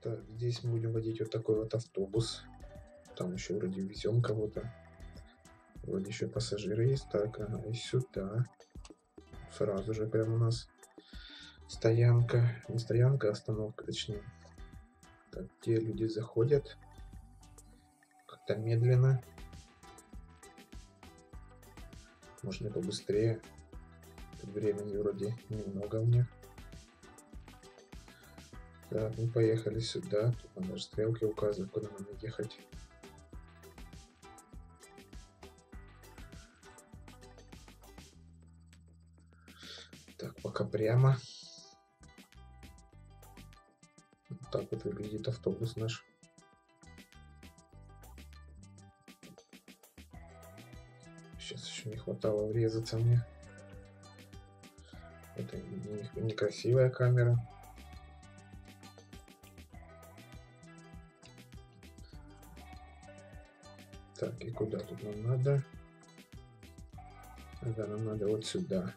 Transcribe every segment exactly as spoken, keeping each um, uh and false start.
Так, здесь мы будем водить вот такой вот автобус. Там еще вроде везем кого-то. Вроде еще пассажиры есть. Так, ага, и сюда. Сразу же прям у нас стоянка. Не стоянка, а остановка, точнее. Так, где люди заходят. Как-то медленно. Можно побыстрее. Времени вроде немного у них. Так, мы поехали сюда. Тут нам даже стрелки указывают, куда нам ехать. Так, пока прямо. Вот так вот выглядит автобус наш. Сейчас еще не хватало врезаться мне. Это некрасивая камера. Так, и куда тут нам надо? Ага, нам надо вот сюда.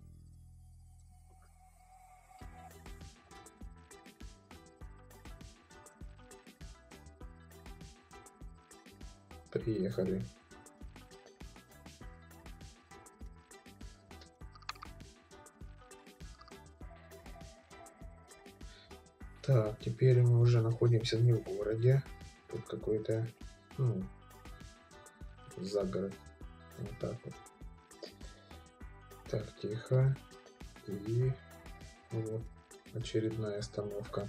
Приехали. Так, теперь мы уже находимся не в городе. Тут какой-то, ну, загород. Вот так вот. Так, тихо. И вот очередная остановка.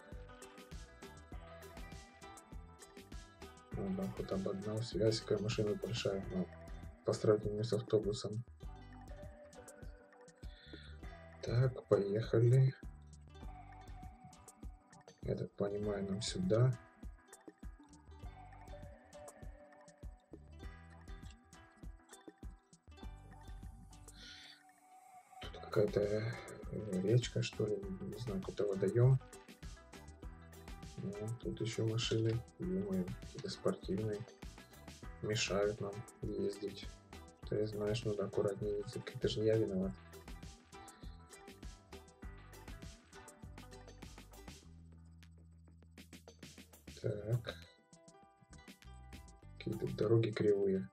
Ну, да, вот обогнал. Связь, какая машина большая, но по сравнению с автобусом. Так, поехали. Я так понимаю, нам сюда. Тут какая-то речка, что ли, не знаю, какой-то водоем. Ну, тут еще машины, думаю, какие-то спортивные, мешают нам ездить. Ты знаешь, надо аккуратнее ездить, это же не я виноват. Так. Какие-то дороги кривые.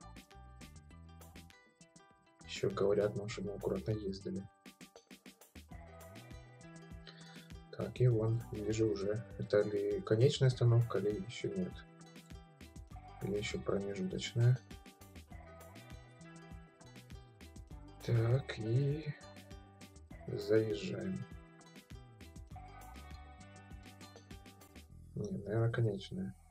Еще говорят нам, чтобы мы аккуратно ездили. Так, и вон, вижу уже. Это ли конечная остановка, или еще нет? Или еще промежуточная? Так, и заезжаем. Не, наверное, конечная.